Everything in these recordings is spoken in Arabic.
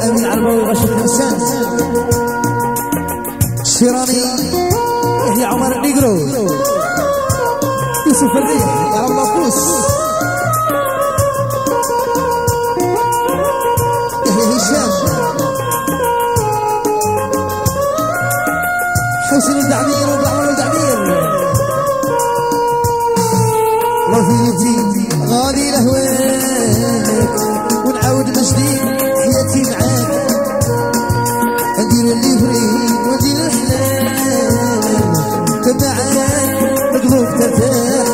امين عرباوي غشيم حسان الشيراني يحيى عمر النيجرو يوسف الريح يا الله فوس يحيى هشام حسين الدعمير وبعمر الدعمير رفيقي غالي لهواك ونعاود من جديد حياتي معاك ندير اللي يفريد وندير الحلال تبعك مقلوب ترتاح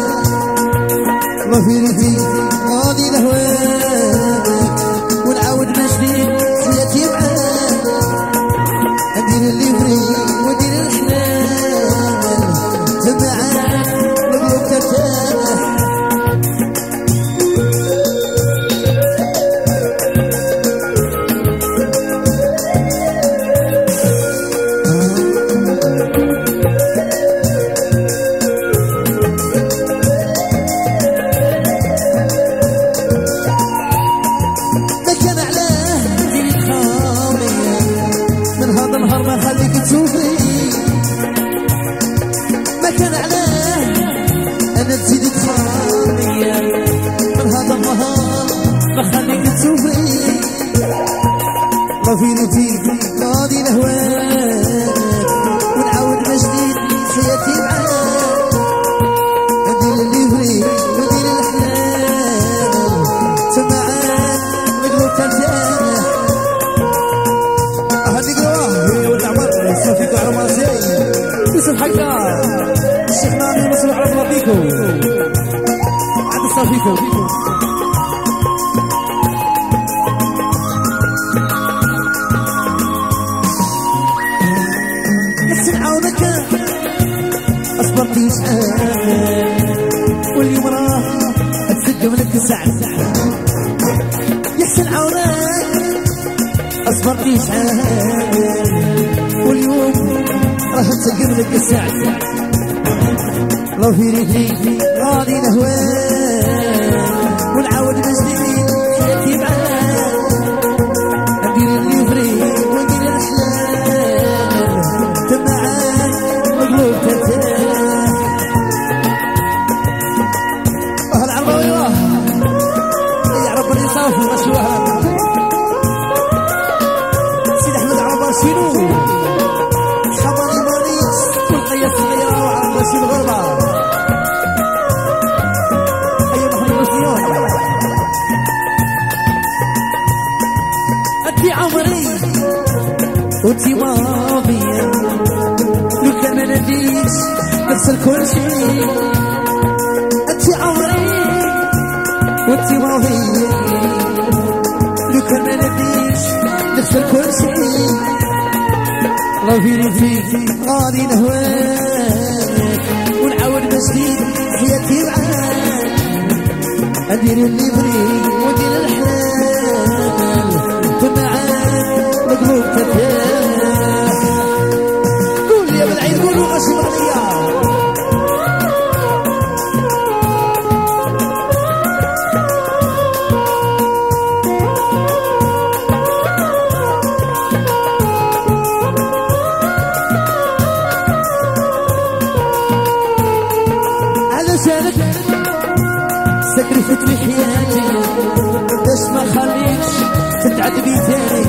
رفيقي غالي لهواك ونعاود من جديد حياتي معاك ندير اللي يفريد وندير الحلال تبعك مقلوب ترتاح رفيقي قاضي لهواك ونعاود من جديد حياتي معاك ندير اللي يفريد وندير الحلال تبعك مقلوب ترتاح هذيك رواه يا ولد عمر صافيكو على مرسي يوسف حقا الشيخ نامي مصروح على صافيكو عند صافيكو أصبرتي شحال واليوم راح تسد منك السعد يحسن عونك أصبرتي شحال واليوم راح تسد منك السعد لو في ريتي راضي لهواك ونعاود من جديد حياتي معاك ندير اللي يفريد وندير الحلال تبعك مقلوب ترتاح صافي مشوها سيد احمد عربة شنو حماني مانيس والقياس الغيرة وعرب رشيد غربة اي محمد مسيون انتي عمري وانتي ماضية لو كان ما نديش نخسر كل شيء انتي عمري وانتي ماضية لو كان ما نبيش نخسر كل شيء رفيقي غالي لهواك ونعاود من جديد حياتي معاك ندير اللي يفريد وندير الحلال تبعك مقلوب ترتاح قول يا بالعيد قولوا غشيم عليا سكرفت لي حياتي باش ما خليكش تتعد بي تاني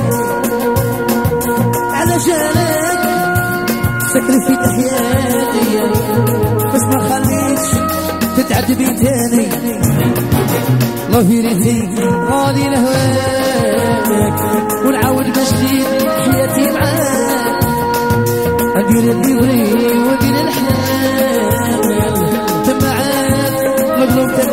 على جالك سكرفت حياتي باش ما خليكش تتعد بي تاني الله في ريتي غالي لهواك ونعاود من جديد حياتي معاك ندير اللي يبغي وندير الحلال تبعك مقلوب